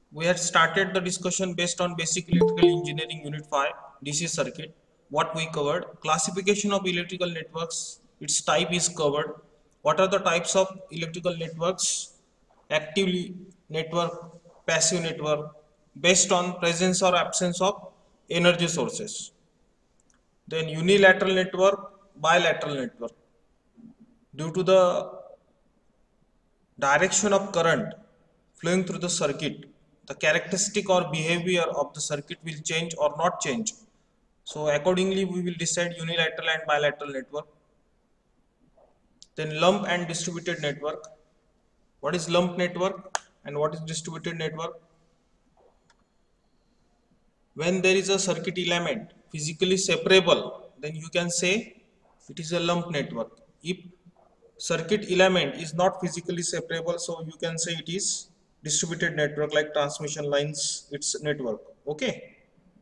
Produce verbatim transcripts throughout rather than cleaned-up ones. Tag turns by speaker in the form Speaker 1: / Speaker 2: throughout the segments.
Speaker 1: We had started the discussion based on basic electrical engineering unit five D C circuit. What we covered, classification of electrical networks, its type is covered. What are the types of electrical networks? Active network, passive network, based on presence or absence of energy sources. Then unilateral network, bilateral network. Due to the direction of current flowing through the circuit, the characteristic or behavior of the circuit will change or not change. So accordingly, we will decide unilateral and bilateral network. Then lump and distributed network. What is lump network and what is distributed network? When there is a circuit element physically separable, then you can say it is a lump network. If circuit element is not physically separable, so you can say it is distributed network, like transmission lines, its network. Okay.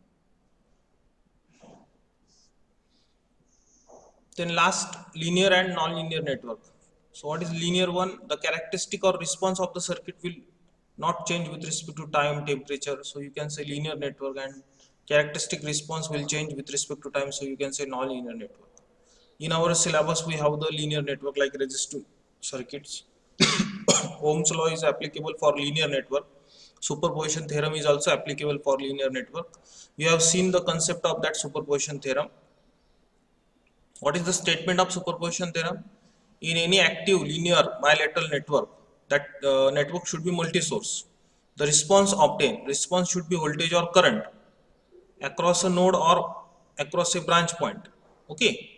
Speaker 1: Then last, linear and non-linear network. So what is linear one? The characteristic or response of the circuit will not change with respect to time, temperature. So you can say linear network, and characteristic response will change with respect to time. So you can say non-linear network. In our syllabus, we have the linear network like resistive circuits. Ohm's law is applicable for linear network. Superposition theorem is also applicable for linear network. You have seen the concept of that superposition theorem. What is the statement of superposition theorem? In any active linear bilateral network, that uh, network should be multi-source. The response obtained, response should be voltage or current across a node or across a branch point. Okay.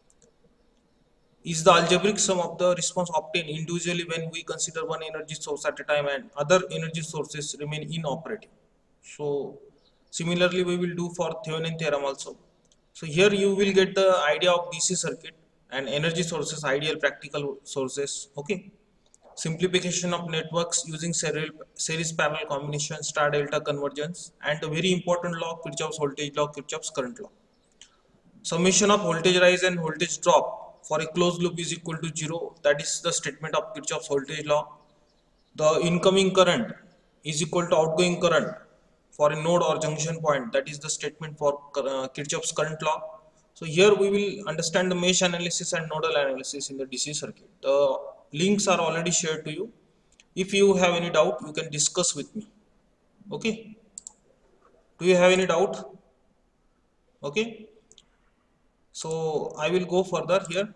Speaker 1: Is the algebraic sum of the response obtained individually when we consider one energy source at a time and other energy sources remain inoperative. So similarly we will do for Thevenin theorem also. So here you will get the idea of D C circuit and energy sources, ideal practical sources. Okay. Simplification of networks using serial, series parallel combination, star delta convergence, and the very important law, Kirchhoff's voltage law, Kirchhoff's current law. Summation of voltage rise and voltage drop for a closed loop is equal to zero. That is the statement of Kirchhoff's voltage law. The incoming current is equal to outgoing current for a node or junction point. That is the statement for uh, Kirchhoff's current law. So here we will understand the mesh analysis and nodal analysis in the D C circuit. The links are already shared to you. If you have any doubt, you can discuss with me. Okay. Do you have any doubt? Okay. So I will go further here.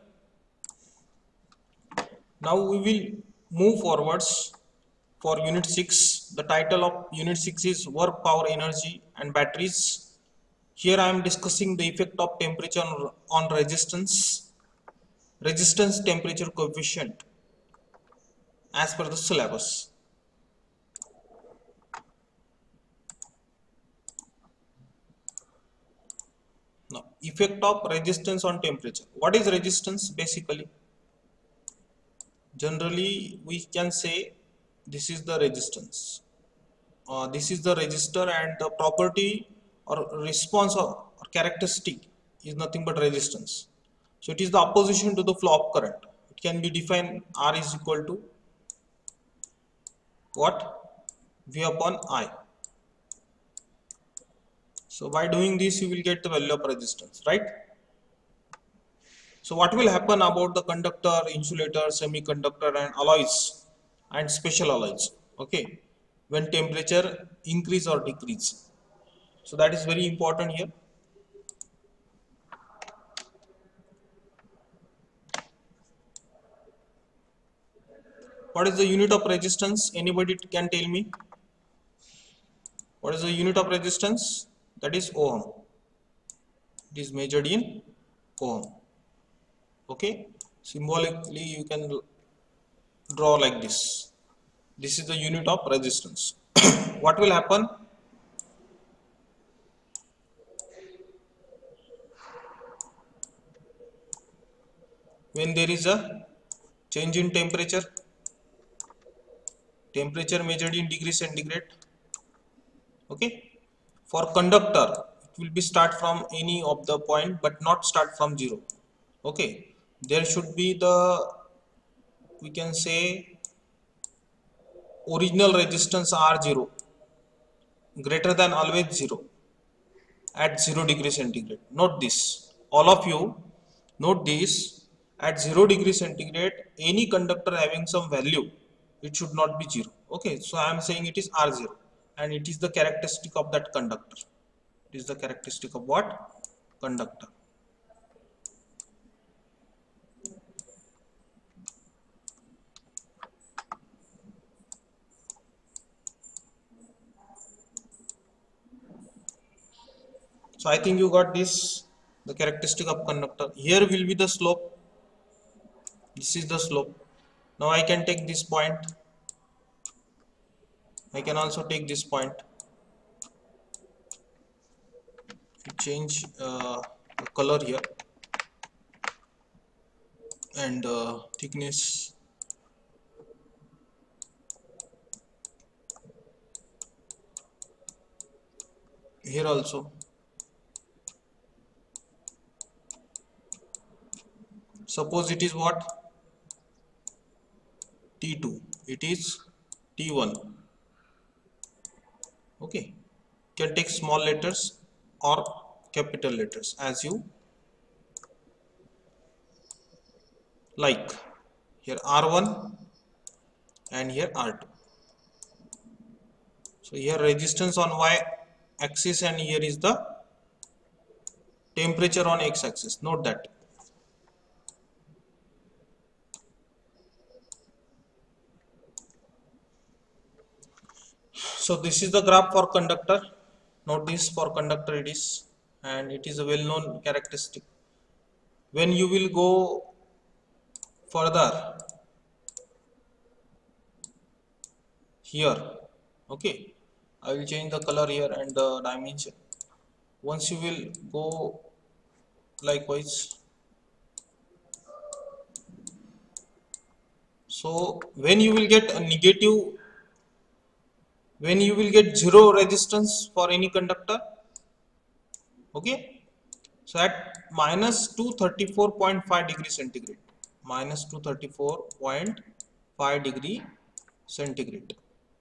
Speaker 1: Now we will move forwards for unit six. The title of unit six is work, power, energy and batteries. Here I am discussing the effect of temperature on, on resistance, resistance temperature coefficient as per the syllabus. Now, effect of resistance on temperature. What is resistance basically? Generally we can say this is the resistance. Uh, this is the resistor, and the property or response or, or characteristic is nothing but resistance. So it is the opposition to the flow of current. It can be defined R is equal to what? V upon I. So by doing this you will get the value of resistance, right? So what will happen about the conductor, insulator, semiconductor and alloys and special alloys, okay, when temperature increase or decrease? So that is very important here. What is the unit of resistance? Anybody can tell me? What is the unit of resistance? That is ohm. It is measured in ohm. Okay. Symbolically you can draw like this. This is the unit of resistance. What will happen? When there is a change in temperature, temperature measured in degree centigrade. Okay. For conductor, it will be start from any of the point but not start from zero. Okay. There should be the, we can say, original resistance R zero. greater than always zero at zero degree centigrade. Note this, all of you note this, at zero degree centigrade any conductor having some value, it should not be zero. Okay, so I am saying it is R zero and it is the characteristic of that conductor. It is the characteristic of what? Conductor. So I think you got this, the characteristic of conductor. Here will be the slope. This is the slope. Now I can take this point. I can also take this point. Change uh, the color here and uh, thickness. Here also. Suppose it is what? T two. It is T one. Okay. You can take small letters or capital letters as you like. Here R one and here R two. So here resistance on Y axis and here is the temperature on X axis. Note that. So this is the graph for conductor. Note this, for conductor it is, and it is a well-known characteristic. When you will go further here, okay, I will change the color here and the dimension. Once you will go likewise, so when you will get a negative, when you will get zero resistance for any conductor, okay, so at minus two thirty-four point five degree centigrade, minus two thirty-four point five degree centigrade,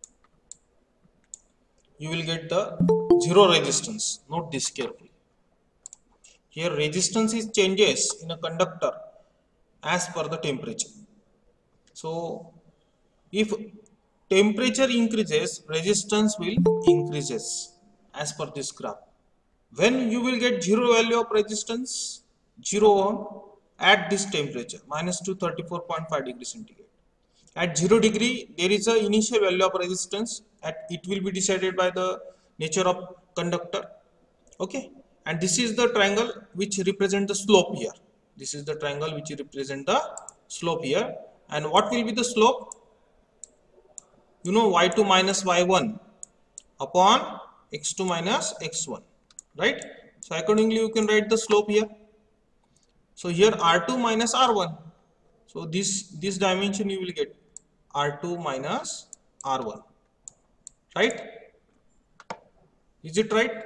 Speaker 1: you will get the zero resistance. Note this carefully. Here resistance is changes in a conductor as per the temperature. So if temperature increases, resistance will increases as per this graph. When you will get zero value of resistance, zero ohm at this temperature, minus two thirty-four point five degree centigrade. At zero degree, there is a initial value of resistance. At it will be decided by the nature of conductor. Okay, and this is the triangle which represent the slope here. This is the triangle which represent the slope here. And what will be the slope? You know, y two minus y one upon x two minus x one, right? So accordingly you can write the slope here. So here R two minus R one. So this this dimension you will get R two minus R one, right? Is it right?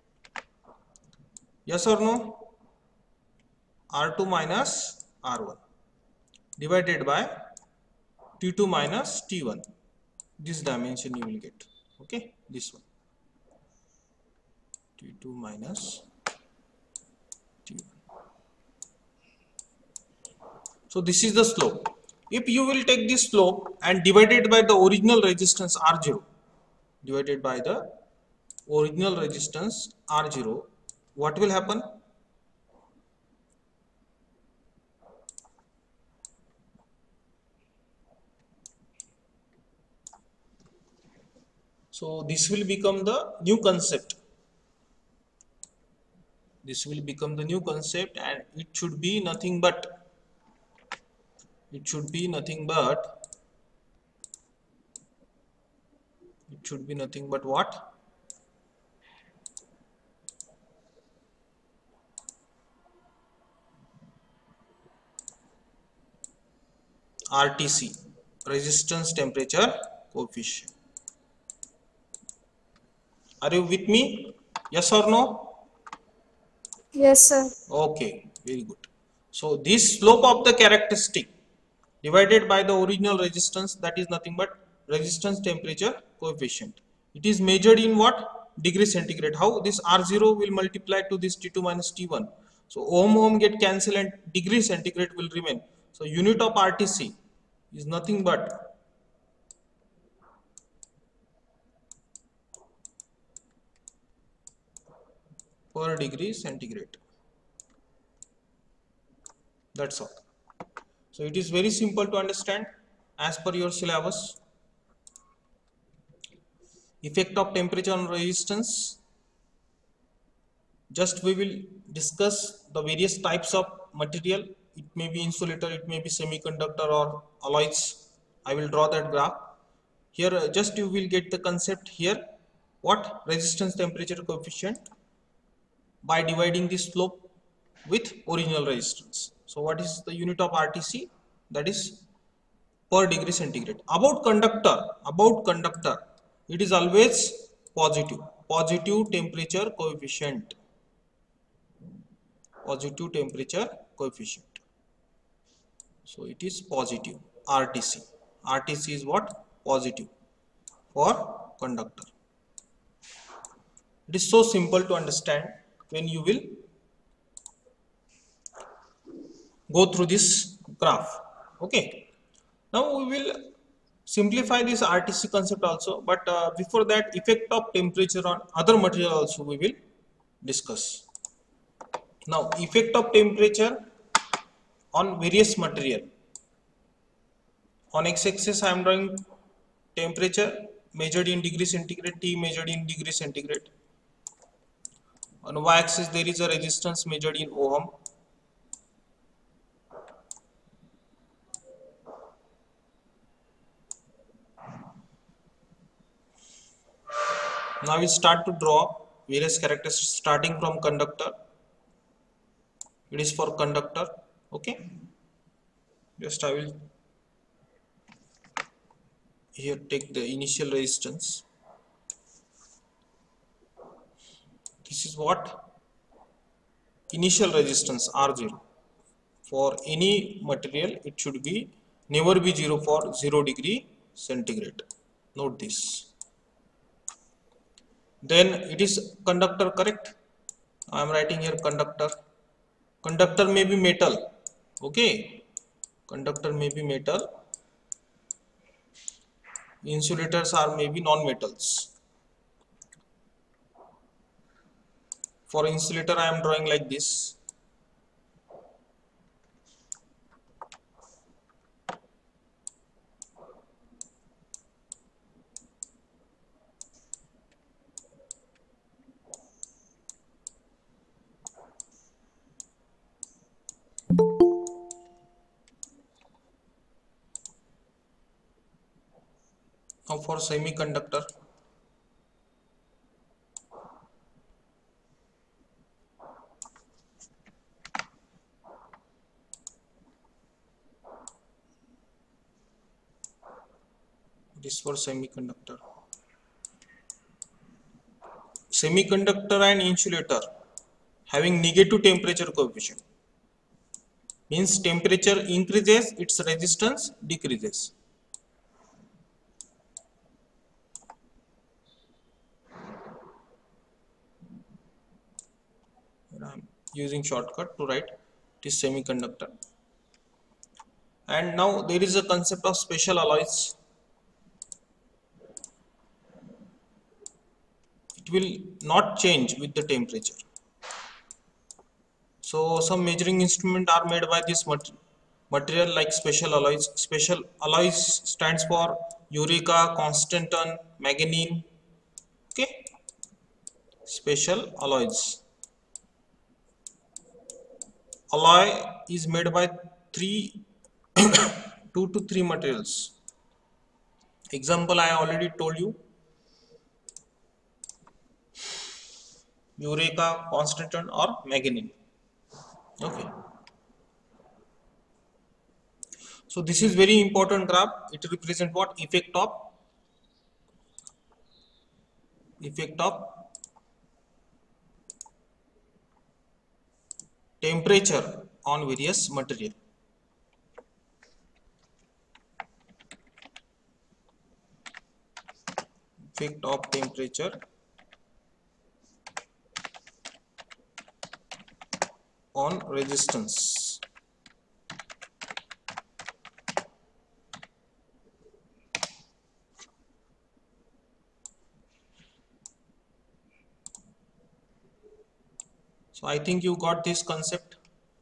Speaker 1: Yes or no? R two minus R one divided by T two minus T one. This dimension you will get. Okay, this one. T two minus T one. So this is the slope. If you will take this slope and divide it by the original resistance R zero, divided by the original resistance R zero, what will happen? So this will become the new concept. This will become the new concept, and it should be nothing but, it should be nothing but, it should be nothing but what? R T C, resistance temperature coefficient. Are you with me? Yes or no?
Speaker 2: Yes, sir.
Speaker 1: Okay, very good. So this slope of the characteristic divided by the original resistance, that is nothing but resistance temperature coefficient. It is measured in what? degree centigrade. How this R zero will multiply to this T two minus T one. So ohm ohm get cancelled and degree centigrade will remain. So unit of R T C is nothing but per degree centigrade. That's all. So it is very simple to understand as per your syllabus. Effect of temperature on resistance. Just we will discuss the various types of material. It may be insulator, it may be semiconductor or alloys. I will draw that graph. Here uh, just you will get the concept here. What? Resistance temperature coefficient by dividing the slope with original resistance. So what is the unit of R T C? That is per degree centigrade. About conductor, about conductor, it is always positive. Positive temperature coefficient. Positive temperature coefficient. So it is positive. R T C. R T C is what? Positive for conductor. It is so simple to understand when you will go through this graph. Okay. Now we will simplify this R T C concept also, but uh, before that, effect of temperature on other material also we will discuss. Now effect of temperature on various material. On x-axis I am drawing temperature measured in degree centigrade, T measured in degree centigrade. On y-axis there is a resistance measured in ohm. Now we start to draw various characteristics starting from conductor. It is for conductor. Okay. Just I will here take the initial resistance. This is what? Initial resistance R zero. For any material it should be never be zero for zero degree centigrade. Note this. Then it is conductor, correct? I am writing here conductor. Conductor may be metal. Okay. Conductor may be metal. Insulators are maybe non-metals. For insulator I am drawing like this. Now for semiconductor, this for semiconductor. Semiconductor and insulator having negative temperature coefficient means temperature increases, its resistance decreases. I am using shortcut to write this semiconductor. And now there is a concept of special alloys. It will not change with the temperature. So some measuring instruments are made by this material like special alloys. Special alloys stands for Eureka, Constantan, Manganese. Okay. Special alloys. Alloy is made by three, two to three materials. Example I already told you. Eureka, Constantan or Manganese. Okay. So this is very important graph. It represents what? Effect of effect of temperature on various material. Effect of temperature on resistance. So I think you got this concept.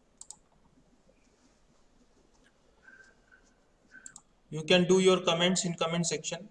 Speaker 1: You can do your comments in comment section.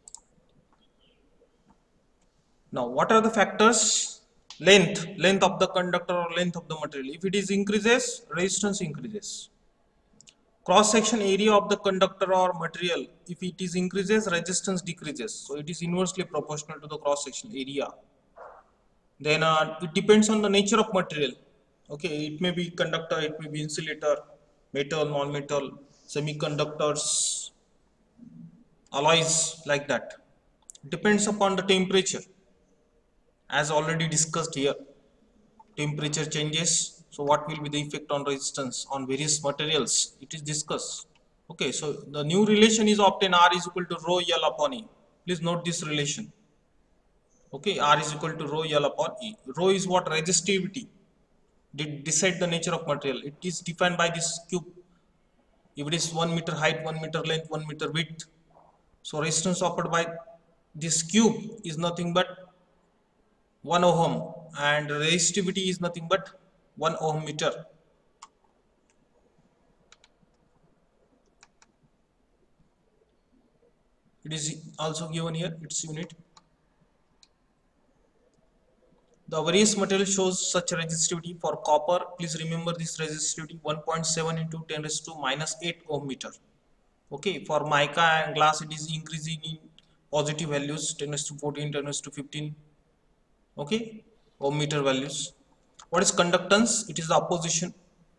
Speaker 1: Now, what are the factors? Length, length of the conductor or length of the material. If it is increases, resistance increases. Cross section area of the conductor or material. If it is increases, resistance decreases. So it is inversely proportional to the cross section area. Then uh, it depends on the nature of material. Okay, it may be conductor, it may be insulator, metal, non-metal, semiconductors, alloys, like that. Depends upon the temperature. As already discussed here, temperature changes. So what will be the effect on resistance on various materials? It is discussed. Okay, so the new relation is obtained, R is equal to rho L upon E. Please note this relation. Okay, R is equal to rho L upon E. Rho is what? Resistivity. Did decide the nature of material. It is defined by this cube. If it is one meter height, one meter length, one meter width, so resistance offered by this cube is nothing but one ohm, and resistivity is nothing but one ohm meter. It is also given here, its unit. The various material shows such resistivity. For copper, please remember this resistivity one point seven into ten raised to minus eight ohm meter. Okay, for mica and glass it is increasing in positive values, ten raised to fourteen, ten raised to fifteen. Okay, ohm meter values. What is conductance? It is the opposition.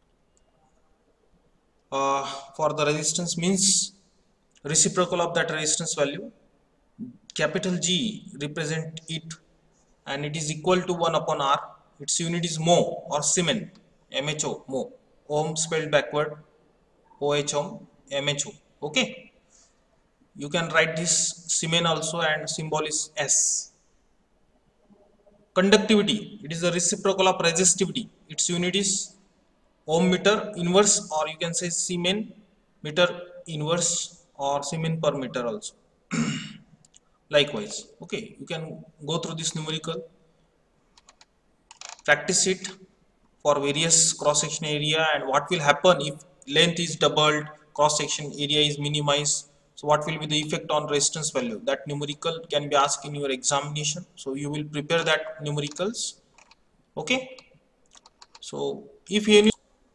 Speaker 1: Uh, for the resistance means reciprocal of that resistance value. Capital G represent it, and it is equal to one upon R. Its unit is mho or Siemens, M H O, mho. Ohm spelled backward, O H ohm, M H O. Okay. You can write this Siemens also, and symbol is S. Conductivity, it is the reciprocal of resistivity. Its unit is ohm meter inverse, or you can say Siemens meter inverse or Siemens per meter also. Likewise, okay, you can go through this numerical, practice it for various cross section area, and what will happen if length is doubled, cross section area is minimized. So what will be the effect on resistance value? That numerical can be asked in your examination. So you will prepare that numericals. Okay. So if any,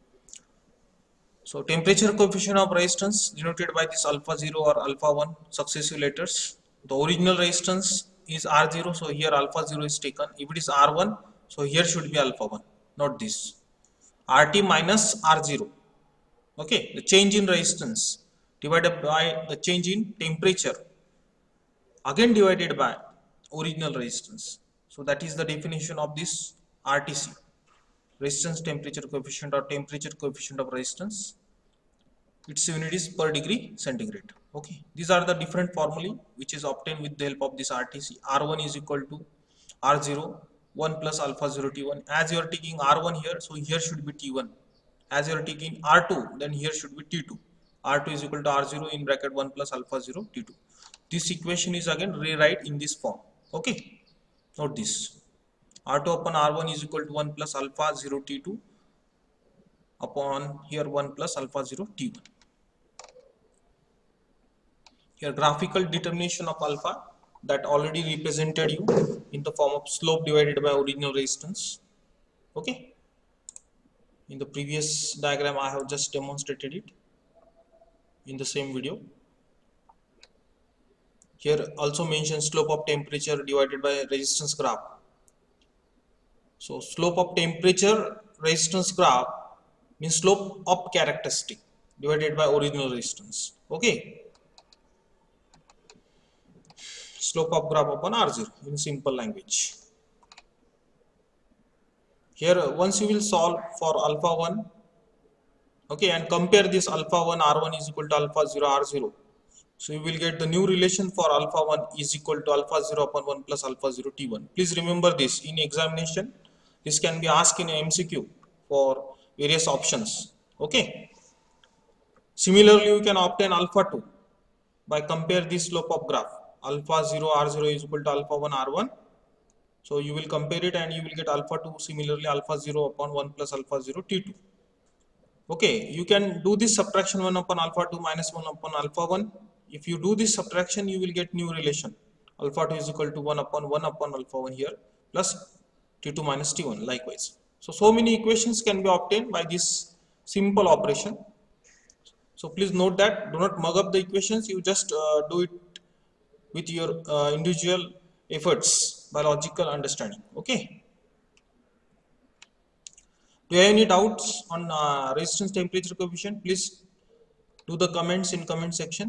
Speaker 1: so temperature coefficient of resistance denoted by this alpha zero or alpha one successive letters. The original resistance is R zero, so here alpha zero is taken. If it is R one, so here should be alpha one, not this. R T minus R zero. Okay, the change in resistance divided by the change in temperature, again divided by original resistance. So that is the definition of this R T C, resistance temperature coefficient or temperature coefficient of resistance. Its unit is per degree centigrade. Okay, these are the different formulae which is obtained with the help of this R T C. R one is equal to R zero, one plus alpha zero T one. As you are taking R one here, so here should be T one. As you are taking R two, then here should be T two. R two is equal to R zero in bracket one plus alpha zero T two. This equation is again rewrite in this form. Okay, note this. R two upon R one is equal to one plus alpha zero T two upon here one plus alpha zero T one. Here graphical determination of alpha that already represented you in the form of slope divided by original resistance. Okay. In the previous diagram I have just demonstrated it in the same video. Here also mentioned slope of temperature divided by resistance graph. So slope of temperature resistance graph means slope of characteristic divided by original resistance. Okay. Slope of graph upon R zero in simple language. Here once you will solve for alpha one, okay, and compare this alpha one R one is equal to alpha zero R zero. So you will get the new relation for alpha one is equal to alpha zero upon one plus alpha zero T one. Please remember this in examination. This can be asked in a M C Q for various options. Okay. Similarly, you can obtain alpha two by compare the slope of graph. Alpha zero R zero is equal to alpha one R one. So you will compare it and you will get alpha two, similarly alpha zero upon one plus alpha zero T two. Okay, you can do this subtraction one upon alpha two minus one upon alpha one. If you do this subtraction, you will get new relation. Alpha two is equal to one upon one upon alpha one here plus T two minus T one likewise. So, so many equations can be obtained by this simple operation. So please note that, do not mug up the equations, you just uh, do it with your uh, individual efforts by logical understanding. Okay. Do you have any doubts on uh, resistance temperature coefficient? Please do the comments in comment section.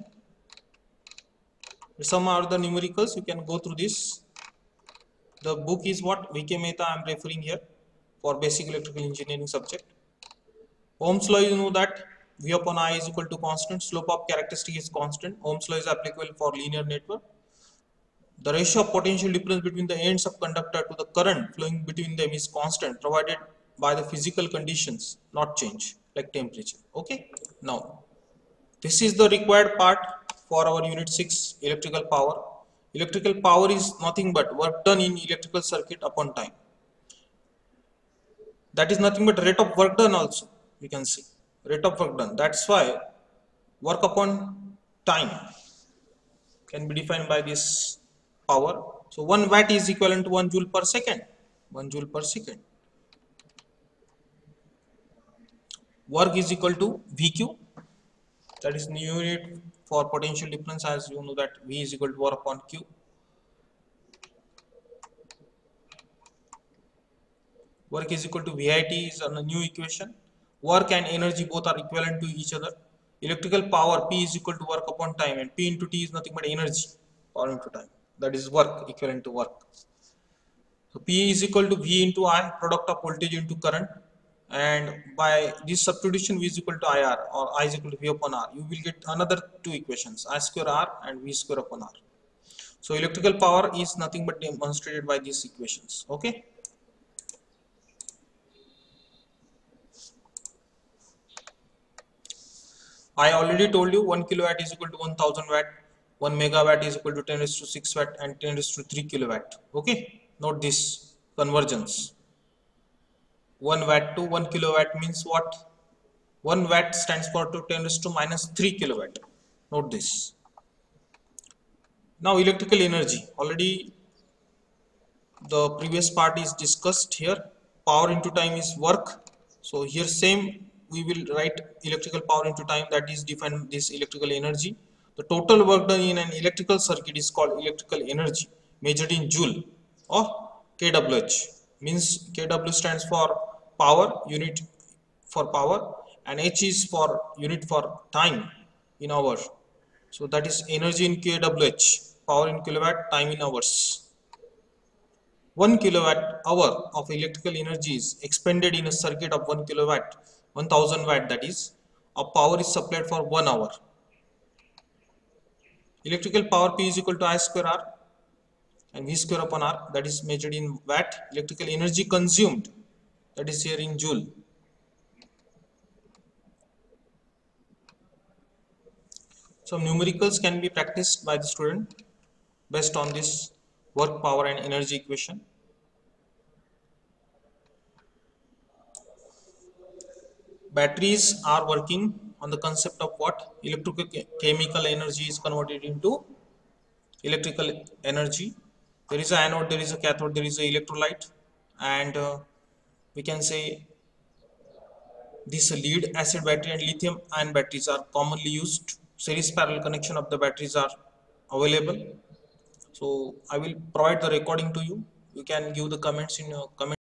Speaker 1: Some are the numericals, you can go through this. The book is what V K Mehta I am referring here for basic electrical engineering subject. Ohm's law, you know that V upon I is equal to constant, slope of characteristic is constant. Ohm's law is applicable for linear network. The ratio of potential difference between the ends of conductor to the current flowing between them is constant, provided by the physical conditions not change, like temperature. Okay. Now, this is the required part for our unit six, electrical power. Electrical power is nothing but work done in electrical circuit upon time. That is nothing but rate of work done also, we can see. Rate of work done. That's why work upon time can be defined by this power. So one watt is equivalent to one joule per second. one joule per second. Work is equal to V Q. That is new unit for potential difference, as you know that V is equal to work upon Q. Work is equal to V I T is a new equation. Work and energy both are equivalent to each other. Electrical power P is equal to work upon time, and P into T is nothing but energy, power into time. That is work equivalent to work. So P is equal to V into I, product of voltage into current, and by this substitution V is equal to I R, or I is equal to V upon R. You will get another two equations, I square R and V square upon R. So electrical power is nothing but demonstrated by these equations. Okay. I already told you one kilowatt is equal to one thousand watt, one megawatt is equal to ten raised to six watt and ten raised to three kilowatt. Okay, note this convergence. one watt to one kilowatt means what? one watt stands for to ten raised to minus three kilowatt. Note this. Now electrical energy, already the previous part is discussed here. Power into time is work. So here same we will write electrical power into time, that is define this electrical energy. The total work done in an electrical circuit is called electrical energy, measured in joule or K W H. Means K W stands for power, unit for power, and H is for unit for time in hour. So that is energy in K W H, power in kilowatt, time in hours. one kilowatt hour of electrical energy is expended in a circuit of one kilowatt, one thousand watt, that is, of power is supplied for one hour. Electrical power P is equal to I square R and V square upon R, that is measured in watt. Electrical energy consumed, that is here in joule. Some numericals can be practiced by the student based on this work, power and energy equation. Batteries are working on the concept of what? Electrochemical energy is converted into electrical energy. There is an anode, there is a cathode, there is an electrolyte, and uh, we can say this lead acid battery and lithium ion batteries are commonly used. Series parallel connection of the batteries are available. So I will provide the recording to you. You can give the comments in your comment